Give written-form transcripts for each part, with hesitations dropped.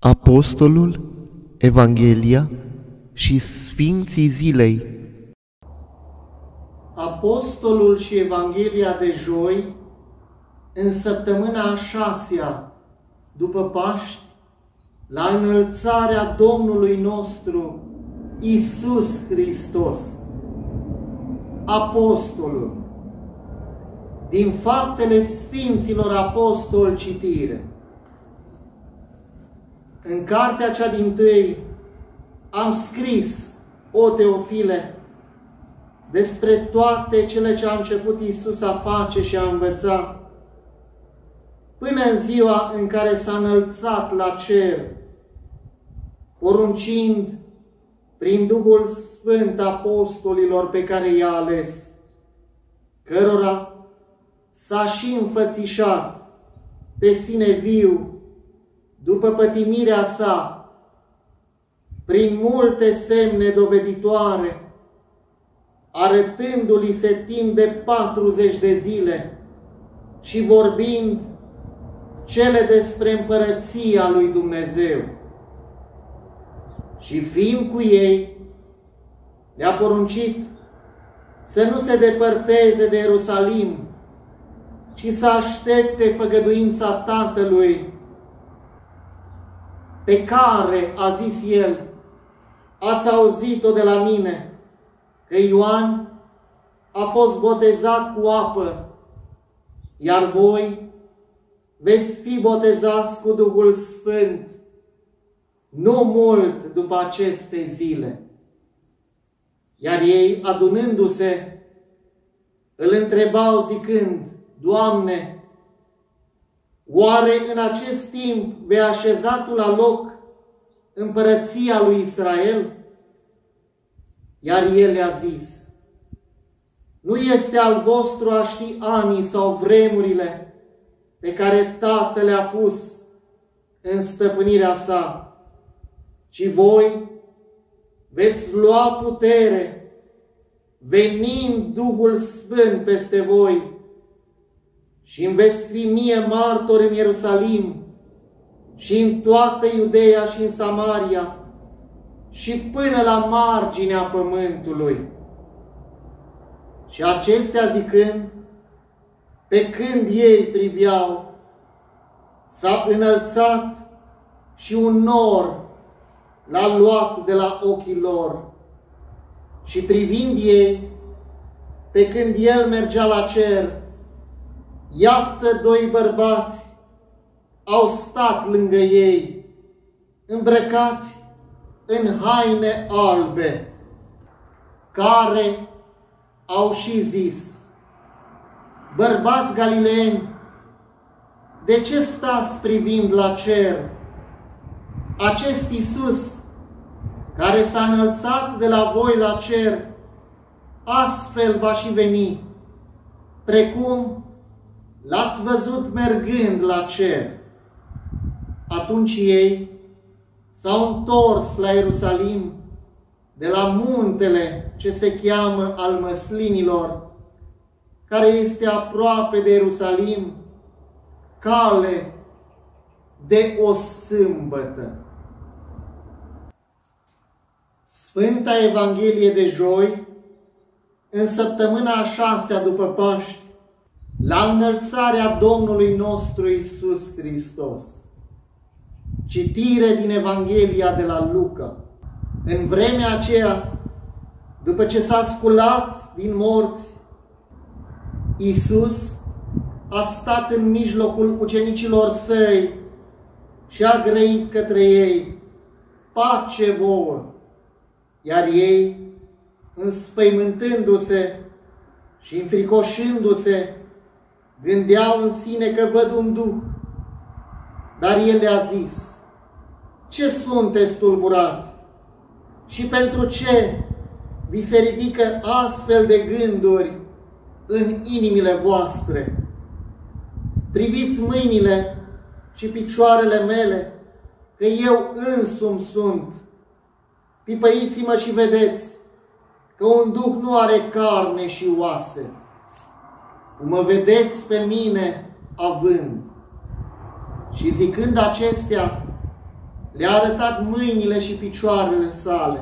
Apostolul, Evanghelia și Sfinții Zilei. Apostolul și Evanghelia de joi, în săptămâna a 6-a, după Paști, la înălțarea Domnului nostru, Iisus Hristos. Apostolul. Din Faptele Sfinților Apostoli citire. În cartea cea dintâi am scris, o Teofile, despre toate cele ce a început Iisus a face și a învăța, până în ziua în care s-a înălțat la cer, poruncind prin Duhul Sfânt apostolilor pe care i-a ales, cărora s-a și înfățișat pe sine viu după pătimirea sa, prin multe semne doveditoare, arătându-li se timp de 40 de zile și vorbind cele despre împărăția lui Dumnezeu. Și fiind cu ei, le-a poruncit să nu se depărteze de Ierusalim, ci să aștepte făgăduința Tatălui, pe care, a zis el, ați auzit-o de la mine, că Ioan a fost botezat cu apă, iar voi veți fi botezați cu Duhul Sfânt, nu mult după aceste zile. Iar ei, adunându-se, îl întrebau zicând, Doamne, oare în acest timp vei așeza Tu la loc împărăția lui Israel? Iar el le-a zis, nu este al vostru a ști anii sau vremurile pe care Tatăl le-a pus în stăpânirea sa, ci voi veți lua putere, venind Duhul Sfânt peste voi, și îmi veți fi mie martori în Ierusalim și în toată Iudeea și în Samaria și până la marginea pământului. Și acestea zicând, pe când ei priveau, s-a înălțat și un nor l-a luat de la ochii lor. Și privind ei, pe când el mergea la cer, iată doi bărbați au stat lângă ei, îmbrăcați în haine albe, care au și zis, bărbați galileeni, de ce stați privind la cer? Acest Iisus, care s-a înălțat de la voi la cer, astfel va și veni, precum l-ați văzut mergând la cer. Atunci ei s-au întors la Ierusalim, de la muntele ce se cheamă al Măslinilor, care este aproape de Ierusalim, cale de o sâmbătă. Sfânta Evanghelie de joi, în săptămâna a 6-a după Paști, la înălțarea Domnului nostru Iisus Hristos. Citire din Evanghelia de la Luca. În vremea aceea, după ce s-a sculat din morți, Iisus a stat în mijlocul ucenicilor săi și a grăit către ei, pace vouă! Iar ei, înspăimântându-se și înfricoșându-se, gândeau în sine că văd un duh. Dar el le-a zis, ce sunteți tulburați? Și pentru ce vi se ridică astfel de gânduri în inimile voastre? Priviți mâinile și picioarele mele, că eu însumi sunt. Pipăiți-mă și vedeți că un duh nu are carne și oase, cum mă vedeți pe mine având. Și zicând acestea, le-a arătat mâinile și picioarele sale.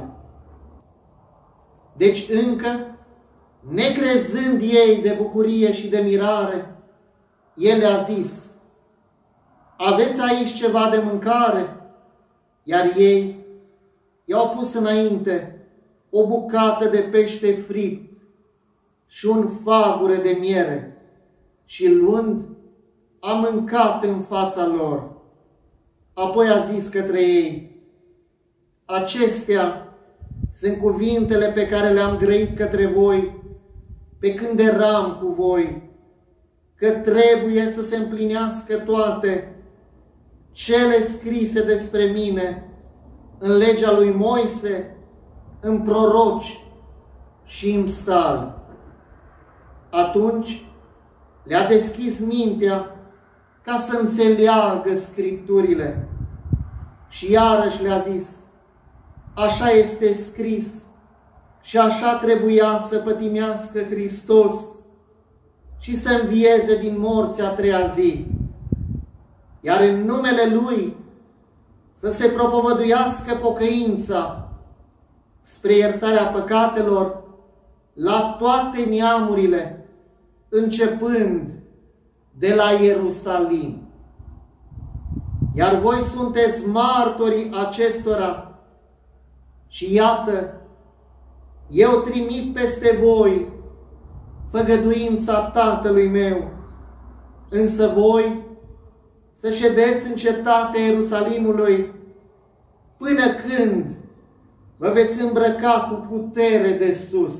Deci încă, necrezând ei de bucurie și de mirare, el le-a zis: aveți aici ceva de mâncare? Iar ei i-au pus înainte o bucată de pește fript și un fagure de miere și, luând, a mâncat în fața lor. Apoi a zis către ei: acestea sunt cuvintele pe care le-am grăit către voi pe când eram cu voi, că trebuie să se împlinească toate cele scrise despre mine în legea lui Moise, în proroci și în psalmi. Atunci le-a deschis mintea ca să înțeleagă Scripturile și iarăși le-a zis: așa este scris și așa trebuia să pătimească Hristos și să învieze din morți a treia zi, iar în numele Lui să se propovăduiască pocăința spre iertarea păcatelor la toate neamurile, începând de la Ierusalim. Iar voi sunteți martorii acestora și iată, eu trimit peste voi făgăduința Tatălui meu, însă voi să ședeți în cetatea Ierusalimului până când vă veți îmbrăca cu putere de sus.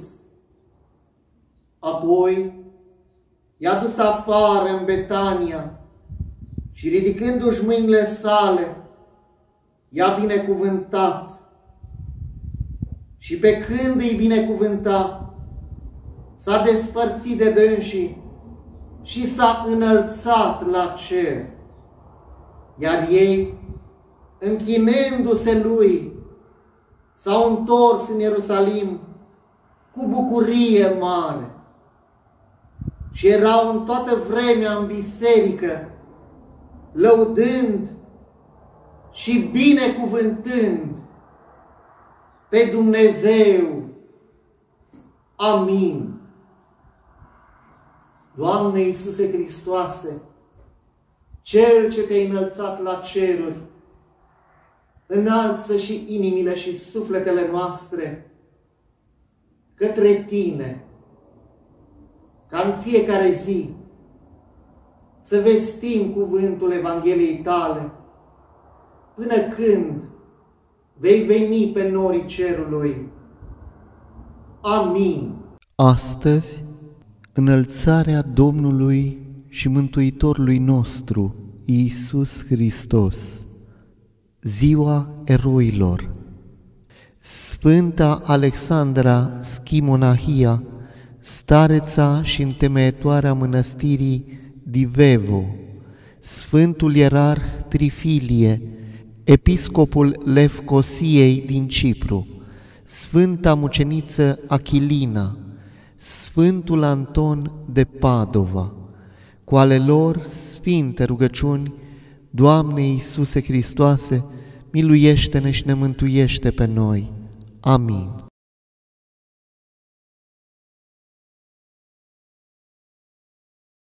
Apoi i-a dus afară în Betania și, ridicându-și mâinile sale, i-a binecuvântat. Și pe când îi binecuvânta, s-a despărțit de dânsii și s-a înălțat la cer. Iar ei, închinându-se lui, s-au întors în Ierusalim cu bucurie mare. Și erau în toată vremea în biserică, lăudând și binecuvântând pe Dumnezeu. Amin. Doamne Iisuse Hristoase, Cel ce te-ai înălțat la ceruri, înalță și inimile și sufletele noastre către Tine, ca în fiecare zi să vestim cuvântul Evangheliei Tale, până când vei veni pe norii cerului. Amin. Astăzi, înălțarea Domnului și Mântuitorului nostru, Iisus Hristos, ziua eroilor. Sfânta Alexandra Schimonahia, stareța și întemeietoarea mănăstirii Divevo, Sfântul Ierarh Trifilie, episcopul Lefcosiei din Cipru, Sfânta Muceniță Achilina, Sfântul Anton de Padova, cu ale lor sfinte rugăciuni: Doamne Iisuse Hristoase, miluiește-ne și ne mântuiește pe noi. Amin.